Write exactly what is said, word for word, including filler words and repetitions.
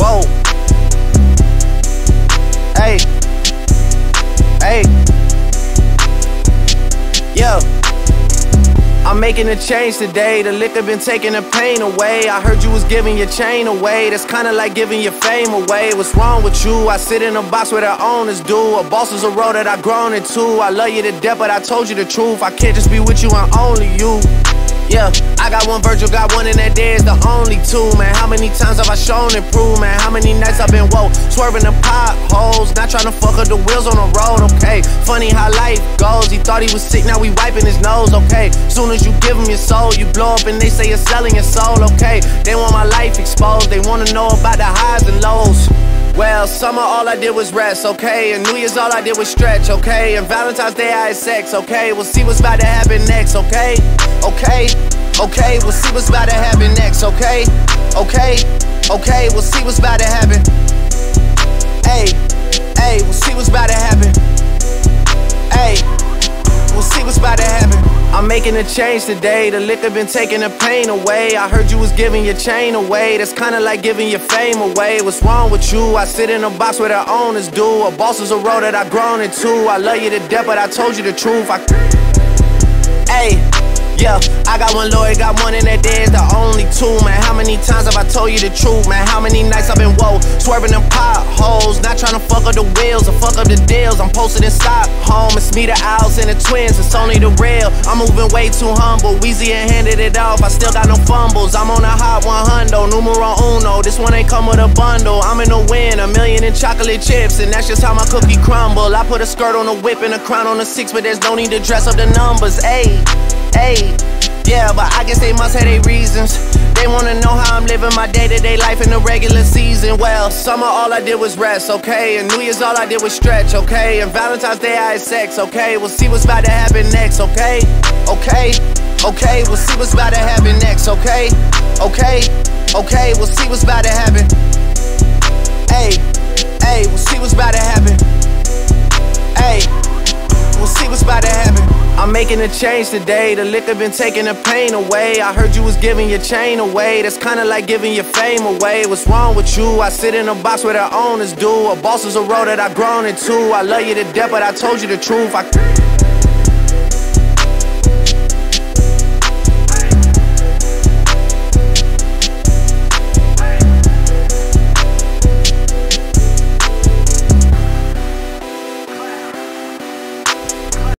Whoa. Hey. Hey. Yo. I'm making a change today. The liquor been taking the pain away. I heard you was giving your chain away. That's kinda like giving your fame away. What's wrong with you? I sit in a box where the owners do. A boss is a role that I've grown into. I love you to death, but I told you the truth. I can't just be with you and only you. Yeah, I got one Virgil, got one, and that there is the only two, man. How many times have I shown and proved, man? How many nights I've been woke, swerving the potholes, not trying to fuck up the wheels on the road, okay? Funny how life goes, he thought he was sick, now we wiping his nose, okay? Soon as you give him your soul, you blow up and they say you're selling your soul, okay? They want my life exposed, they wanna know about the highs and lows. Well, summer all I did was rest, okay? And New Year's all I did was stretch, okay? And Valentine's Day I had sex, okay? We'll see what's about to happen next, okay? Okay, okay, we'll see what's about to happen next, okay? Okay, okay, we'll see what's about to happen. Hey, hey, we'll see what's about to happen. Hey, we'll see what's about to happen. I'm making a change today. The liquor been taking the pain away. I heard you was giving your chain away. That's kinda like giving your fame away. What's wrong with you? I sit in a box where the owners do. A boss is a role that I've grown into. I love you to death, but I told you the truth. I Hey, yeah, I got one lawyer, got one, and that there is the only two, man. How many times have I told you the truth, man? How many nights I've been woke, swerving them potholes, not trying to fuck up the wheels or fuck up the deals. I'm posted in Stockholm, it's me, the Owls, and the twins, it's only the real. I'm moving way too humble, Weezy and handed it off, I still got no fumbles. I'm on a hot one hundred, numero uno, this one ain't come with a bundle. I'm in the win, a million in chocolate chips, and that's just how my cookie crumble. I put a skirt on a whip and a crown on a six, but there's no need to dress up the numbers, ayy. Hey, yeah, but I guess they must have their reasons. They wanna know how I'm living my day-to-day life in the regular season. Well, summer all I did was rest, okay? And New Year's all I did was stretch, okay? And Valentine's Day I had sex, okay? We'll see what's about to happen next, okay? Okay, okay, we'll see what's about to happen next, okay? Okay, okay, we'll see what's about to happen. Hey, hey, we'll see what's about to happen. Hey, we'll see what's about to happen. I'm making a change today. The liquor been taking the pain away. I heard you was giving your chain away. That's kinda like giving your fame away. What's wrong with you? I sit in a box where the owners do. A boss is a role that I've grown into. I love you to death, but I told you the truth. I